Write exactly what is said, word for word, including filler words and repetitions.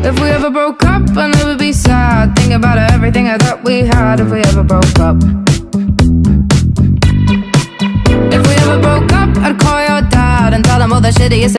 If we ever broke up, I'd never be sad. Think about everything I thought we had. If we ever broke up, if we ever broke up, I'd call your dad and tell him all the shit he used to